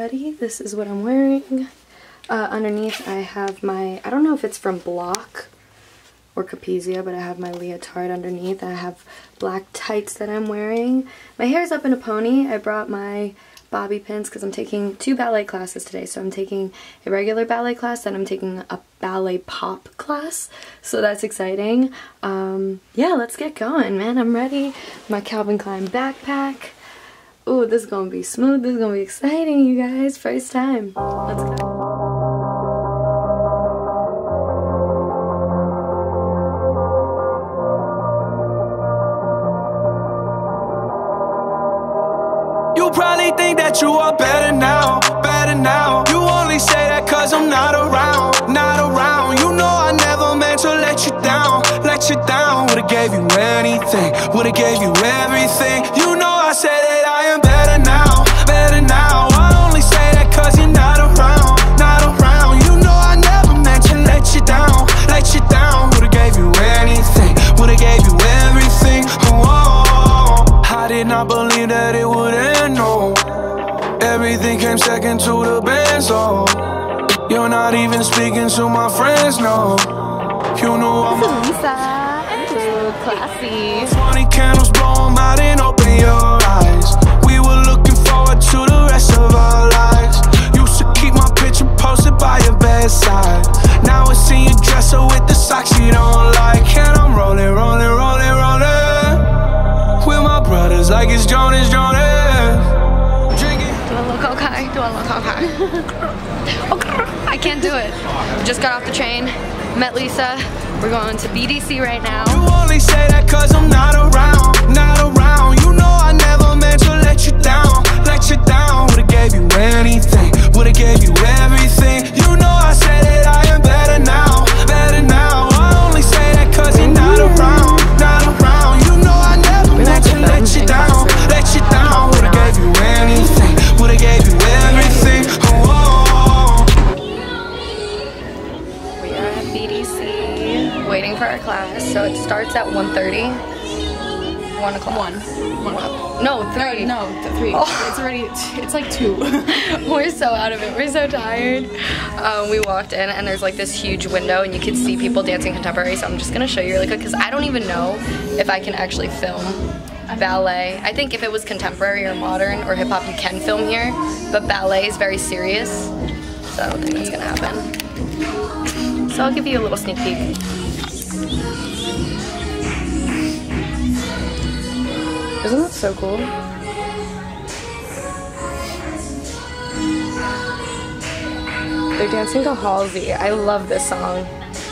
ready. This is what I'm wearing. Underneath I have my, I don't know if it's from Block or Capezia, but I have my leotard underneath. I have black tights that I'm wearing. My hair's up in a pony. I brought my bobby pins because I'm taking 2 ballet classes today. So I'm taking a regular ballet class, then I'm taking a ballet pop class. So that's exciting. Yeah, let's get going, man. I'm ready. My Calvin Klein backpack. Ooh, this is gonna be smooth. This is gonna be exciting, you guys. First time. Let's go. You probably think that you are better now, better now. You only say that cause I'm not around, not around. You know I never meant to let you down, let you down. Would've gave you anything, would've gave you everything. You know I said that I am better now, better now. I only say that cause you're not around, not around. You know I never meant to let you down, let you down. Would've gave you anything, would've gave you everything. Oh, I did not believe that it would end, no. Everything came second to the benzo. You're not even speaking to my friends, no. You know I'm a Lisa. Ooh, classy. 20 candles, blow them out and open your eyes. We were looking forward to the rest of our lives. Used to keep my picture posted by your bedside. Now it's in your dresser with the socks you don't like. And I'm rolling, rolling, rolling, rolling with my brothers like it's Jonas, Jonas. Drinking. Do a look okay? Do a look okay? Okay. I can't do it. Just got off the train. Met Lisa. We're going to BDC right now. You only say that cause I'm not around, not around. You know I never meant to let you down, let you down. Would've gave you anything, would've gave you everything. You know I said that I am better now, better now. I only say that cause you're not around, not around. You know I never meant to let you down, let you down. Would've gave you anything, would've gave you everything. Oh. We are at BDC waiting for our class. So it starts at 1:30. 1 o'clock. 1 o'clock. No, 3. No, 3. Oh. It's already, it's like 2. We're so out of it. We're so tired. We walked in and there's like this huge window and you can see people dancing contemporary. So I'm just gonna show you really quick because I don't even know if I can actually film ballet. I think if it was contemporary or modern or hip hop, you can film here, but ballet is very serious. So I don't think that's gonna happen. So I'll give you a little sneak peek. Isn't that so cool? They're dancing to Halsey. I love this song.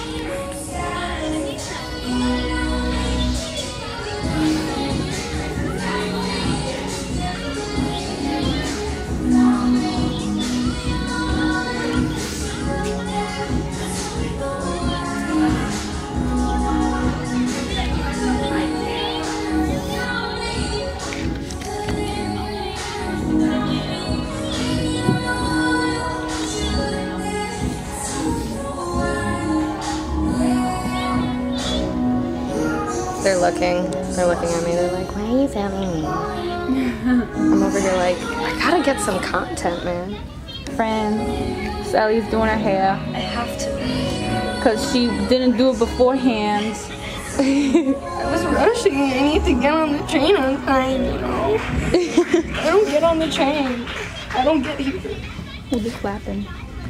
They're looking at me, they're like, why are you filming me? I'm over here like, I gotta get some content, man. Friend, Sally's doing her hair. I have to. Because she didn't do it beforehand. I was rushing. I need to get on the train on time, you know? I don't get on the train. I don't get here. We'll be clapping.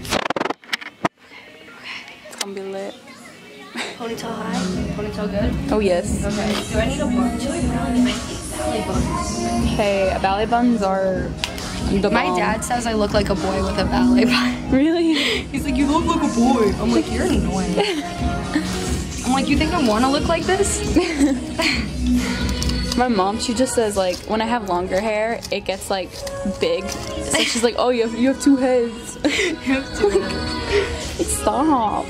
It's gonna be lit. Ponytail high? Ponytail good? Oh yes. Okay. Do I need a bun? Do I really need ballet buns? Hey, ballet buns are the My bomb. dad says I look like a boy with a ballet bun. Really? He's like, you look like a boy. I'm like, you're annoying. I'm like, you think I want to look like this? My mom, she just says like, when I have longer hair, it gets like big. So she's like, oh, you have 2 heads. You have to. Like, stop.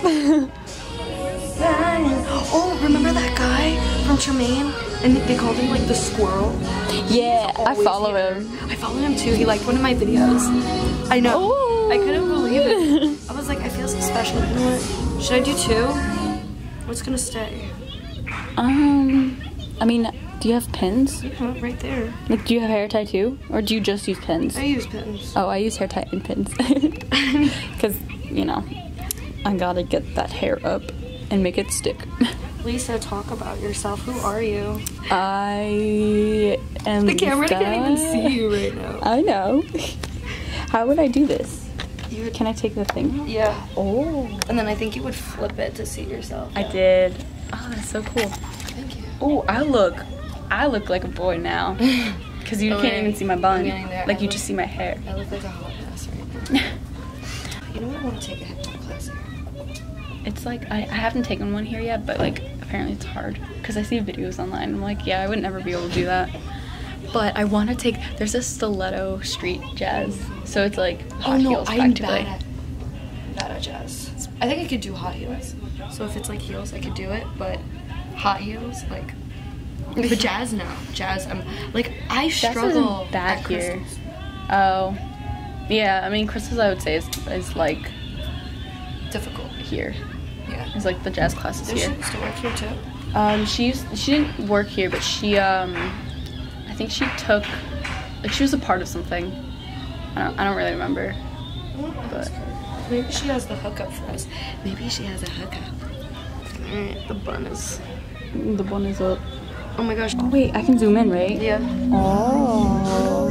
Oh, remember that guy from Tremaine? And they called him like the squirrel? Yeah, I follow him. I follow him too. He liked one of my videos. I know. Ooh. I couldn't believe it. I was like, I feel so special. You know what? Should I do 2? What's gonna stay? I mean, Do you have pins? Yeah, right there. Like, do you have hair tie too? Or do you just use pins? I use pins. Oh, I use hair tie and pins. Because, you know, I gotta get that hair up and make it stick. Lisa, talk about yourself. Who are you? I am The camera Lisa. can't even see you right now. I know. How would I do this? You would, Can I take the thing? yeah. Oh. And then I think you would flip it to see yourself. I did. Oh, that's so cool. Thank you. Oh, I look like a boy now. Because you can't even see my bun. Like, you just see my hair. I look like a hot mess right now. You know what? I want to take a hip hop class here. It's like, I haven't taken one here yet, but like, apparently it's hard. Because I see videos online. I'm like, yeah, I would never be able to do that. But I want to take, there's a stiletto street jazz. So it's like hot heels practically. Bad at jazz. I think I could do hot heels. So if it's like heels, I could do it. But hot heels, like, but jazz, no. Jazz, I struggle isn't bad at here. crystals. Oh. Yeah, I mean, crystals I would say is like Difficult. here. Yeah. It's like the jazz classes Does she here. used to work here too? She didn't work here, but she I think she took, like, she was a part of something. I don't really remember. But Maybe she has the hookup for us. Maybe she has a hookup. Alright, the bun is up. Oh my gosh. Oh wait, I can zoom in, right? Yeah. Oh.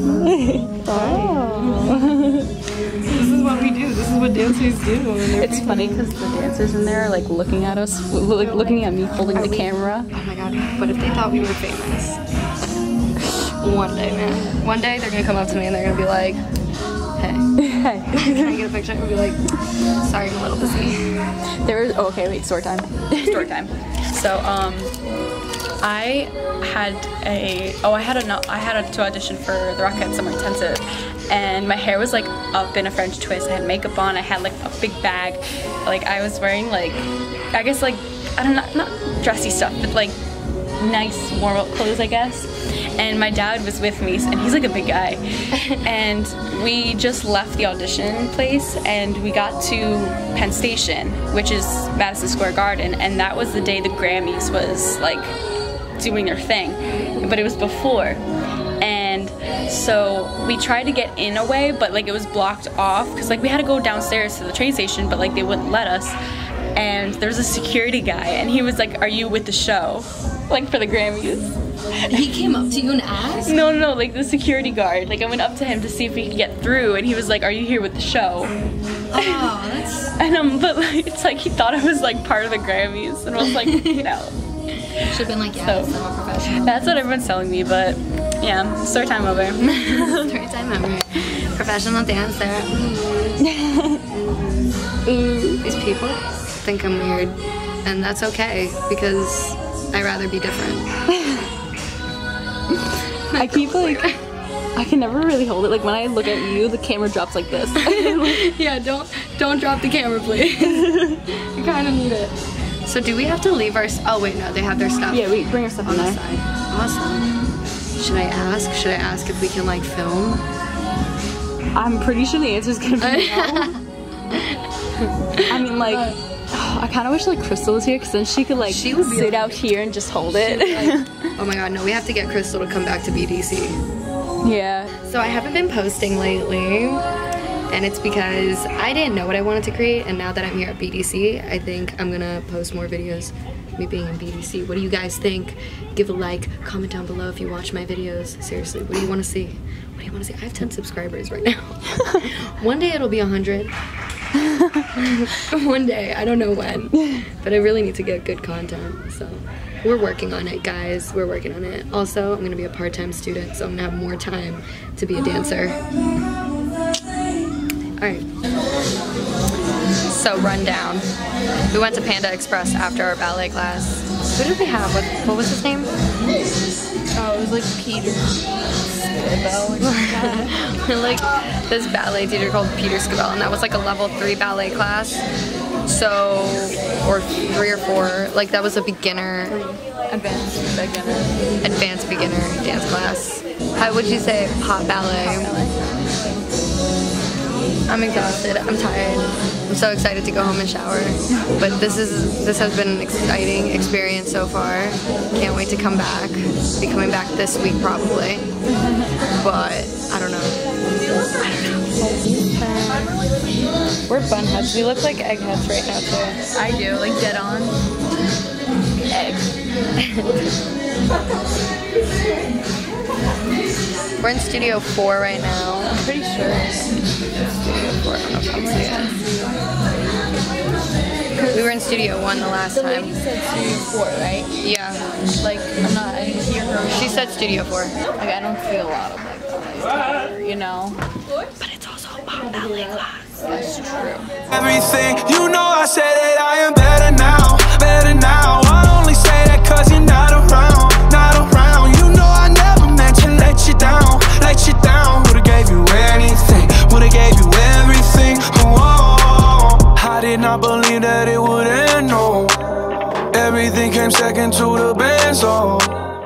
This is what we do. This is what dancers do. It's funny because the dancers in there are like looking at us, like looking at me holding the camera. Oh my god. But if they thought we were famous, one day, man. One day they're gonna come up to me and they're gonna be like, hey. Can I get a picture? And be like, sorry, I'm a little busy. Okay, wait, story time. Story time. So, I had to audition for the Rockhead Summer Intensive, and my hair was like up in a French twist. I had makeup on. I had like a big bag. Like, I was wearing like, I guess like, I don't know, not dressy stuff, but like nice warm up clothes, I guess. And my dad was with me, and he's like a big guy. And we just left the audition place, and we got to Penn Station, which is Madison Square Garden, and that was the day the Grammys was like doing their thing, but it was before. And so we tried to get in a way, but like it was blocked off, because like we had to go downstairs to the train station, but like they wouldn't let us. And there was a security guy, and he was like, "Are you with the show?" Like for the Grammys. He came up to you and asked? No, like the security guard. Like I went up to him to see if we could get through, and he was like, "Are you here with the show?" Oh, that's... And but like, it's like he thought I was like part of the Grammys, and I was like, no. Should have been like, yeah, So, I'm a professional. That's what everyone's telling me, but yeah, story time over. Story time over. Professional dancer. These people think I'm weird, and that's okay, because I'd rather be different. I keep like, I can never really hold it. Like when I look at you, the camera drops like this. Yeah, don't drop the camera, please. You kind of need it. So do we have to leave our... Oh wait, no, they have their stuff. Yeah, we bring our stuff on in the there. side. Awesome. Should I ask if we can like film? I'm pretty sure the answer is gonna be no. I mean, like, I kind of wish like Crystal was here, because then she could like sit out here and just hold it. Oh my god, no, we have to get Crystal to come back to BDC. Yeah. So I haven't been posting lately, and it's because I didn't know what I wanted to create, and now that I'm here at BDC, I think I'm gonna post more videos me being in BDC. What do you guys think? Give a like, comment down below if you watch my videos. Seriously, what do you want to see? What do you want to see? I have 10 subscribers right now. One day it'll be 100. One day, I don't know when, but I really need to get good content, so we're working on it, guys. We're working on it. Also, I'm gonna be a part-time student, so I'm gonna have more time to be a dancer. Alright, so rundown. We went to Panda Express after our ballet class. Who did we have? What was his name? Oh, it was like Peter. Like this ballet teacher called Peter Scabell, and that was like a level 3 ballet class. So, or 3 or 4. Like that was a beginner, advanced beginner dance class. How would you say hot ballet? I'm exhausted. I'm tired. I'm so excited to go home and shower. But this has been an exciting experience so far. Can't wait to come back. Be coming back this week probably. But I don't know. We're bun heads. We look like egg heads right now too. I do, like dead on. Egg. We're in Studio 4 right now. I'm pretty sure. Studio 4, I don't know if I'm saying. We were in Studio 1 the last time. The lady said Studio 4, right? Yeah. Like, I didn't hear her. She said Studio 4. Like, I don't see a lot of like, you know? But it's also about ballet class. That's true. Everything, you know I say that I am better now, better now. I only say that cause you're not around, not around. You know I never meant to let you down, let you down. Would've gave you anything, would've gave you everything. Oh, I did not believe that it would end, no. Everything came second to the Benzo.